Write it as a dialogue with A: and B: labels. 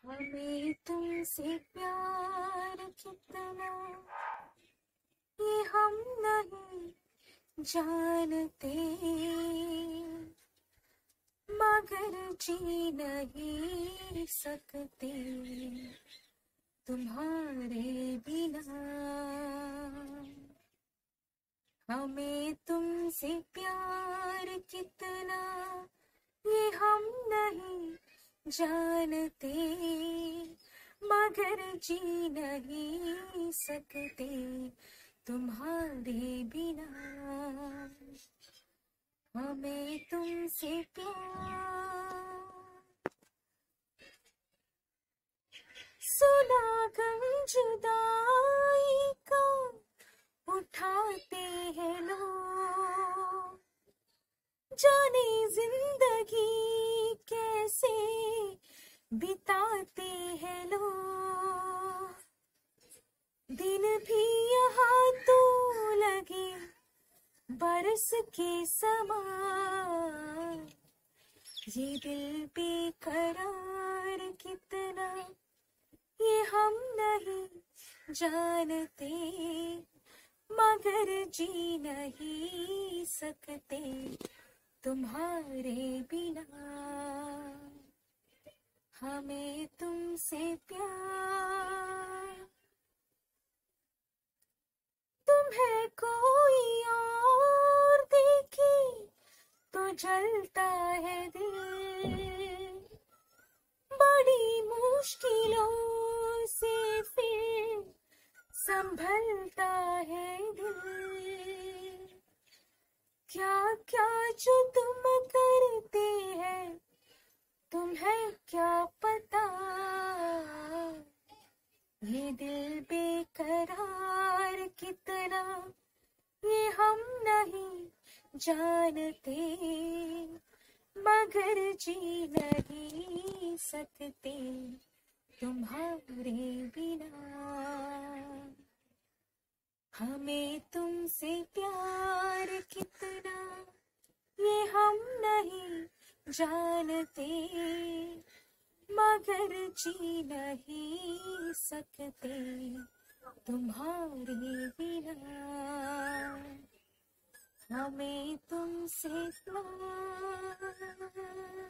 A: हमें तुमसे प्यार कितना ये हम नहीं जानते, मगर जी नहीं सकते तुम्हारे बिना। हमें तुमसे प्यार कितना ये हम नहीं जानते, मगर जी नहीं सकते तुम्हारे बिना। हमें तुमसे प्यार, सुना गम जुदाई का उठाते हैं लोग, जाने जिंदगी कैसे बिताते हैं लोग। दिन भी यहाँ तो लगे बरस के समान, ये दिल बेकरार कितना ये हम नहीं जानते, मगर जी नहीं सकते तुम्हारे बिना। हमें तुमसे प्यार, तुम्हें कोई और देखे तो जलता है दिल, बड़ी मुश्किलों से फिर संभलता है दिल। क्या क्या जो तुम करते हैं तुम्हें क्या पता, ये दिल बेकरार कितना ये हम नहीं जानते, मगर जी नहीं सकते तुम्हारे बिना। हमें तुमसे प्यार कितना ये हम नहीं जानते, मगर जी नहीं सकते तुम्हारे बिना। हमें तुमसे प्यार।